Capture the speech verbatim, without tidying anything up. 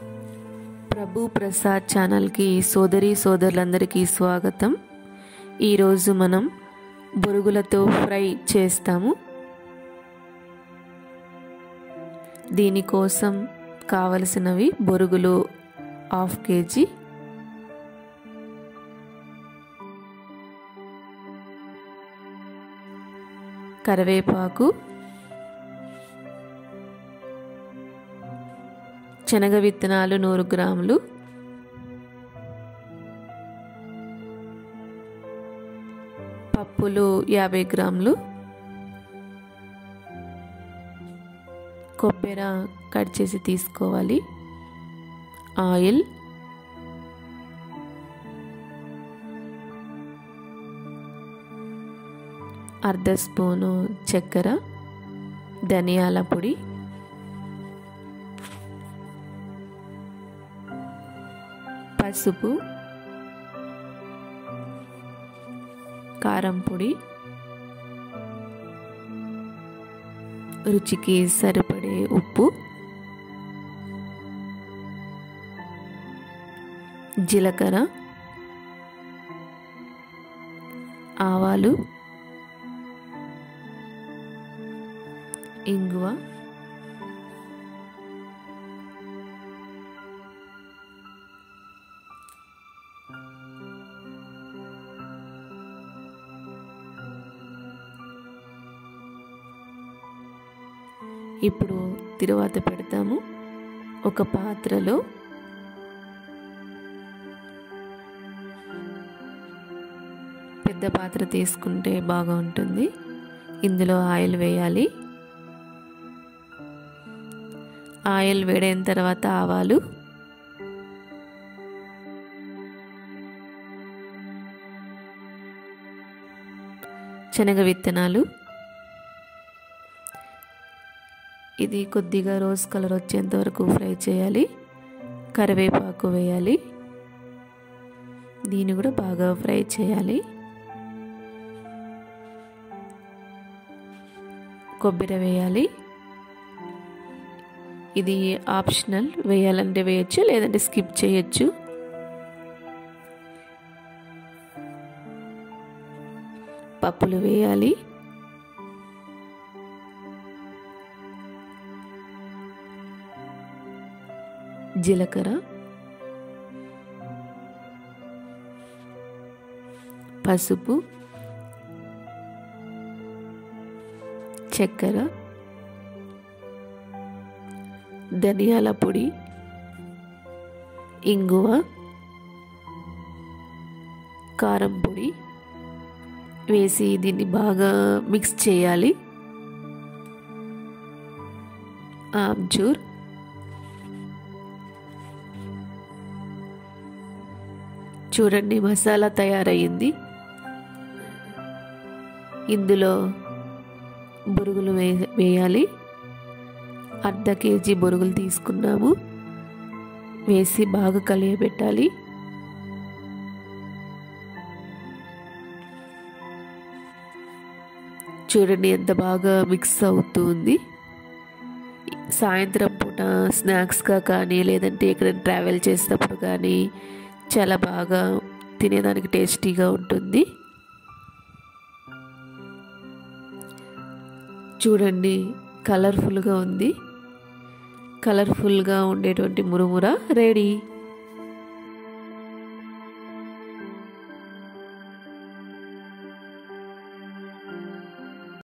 ప్రభు ప్రసాద్ ఛానల్కి సోదరి సోదరులందరికీ స్వాగతం. ఈరోజు మనం బొరుగులతో ఫ్రై చేస్తాము. దీనికోసం కావలసినవి బొరుగులు హాఫ్ కేజీ, కరివేపాకు, శనగ విత్తనాలు నూరు గ్రాములు, పప్పులు యాభై గ్రాములు, కొబ్బరి కట్ చేసి తీసుకోవాలి, ఆయిల్, అర్ధ స్పూను చక్కెర, ధనియాల పొడి, పసుపు, కారం పొడి, రుచికి సరిపడే ఉప్పు, జీలకర్ర, ఆవాలు, ఇంగువ, ఇప్పుడు తిరువాత పెడతాము. ఒక పాత్రలో పెద్ద పాత్ర తీసుకుంటే బాగా ఉంటుంది. ఇందులో ఆయిల్ వేయాలి. ఆయిల్ వేడైన తర్వాత ఆవాలు, శనగ విత్తనాలు, ఇది కొద్దిగా రోజ్ కలర్ వచ్చేంత వరకు ఫ్రై చేయాలి. కరివేపాకు వేయాలి, దీన్ని కూడా బాగా ఫ్రై చేయాలి. కొబ్బరి వేయాలి, ఇది ఆప్షనల్, వేయాలంటే వేయచ్చు లేదంటే స్కిప్ చేయొచ్చు. పప్పులు వేయాలి, జీలకర్ర, పసుపు, చక్కెర, ధనియాల పొడి, ఇంగువ, కారం పొడి వేసి దీన్ని బాగా మిక్స్ చేయాలి. ఆమ్చూర్, చూడండి మసాలా తయారయ్యింది. ఇందులో బొరుగులు వే వేయాలి అర్ధ కేజీ బొరుగులు తీసుకున్నాము. వేసి బాగా కలియబెట్టాలి. చూడండి ఎంత బాగా మిక్స్ అవుతుంది. సాయంత్రం పూట స్నాక్స్గా కానీ లేదంటే ఎక్కడైనా ట్రావెల్ చేసేటప్పుడు కానీ చాలా బాగా తినేదానికి టేస్టీగా ఉంటుంది. చూడండి కలర్ఫుల్గా ఉంది. కలర్ఫుల్గా ఉండేటువంటి మురుముర రెడీ.